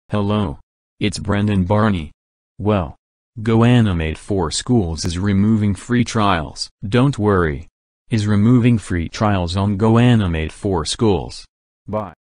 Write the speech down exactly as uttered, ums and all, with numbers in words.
Hello. It's Brendan Barney. Well, GoAnimate for Schools is removing free trials. Don't worry. Is removing free trials on GoAnimate for Schools. Bye.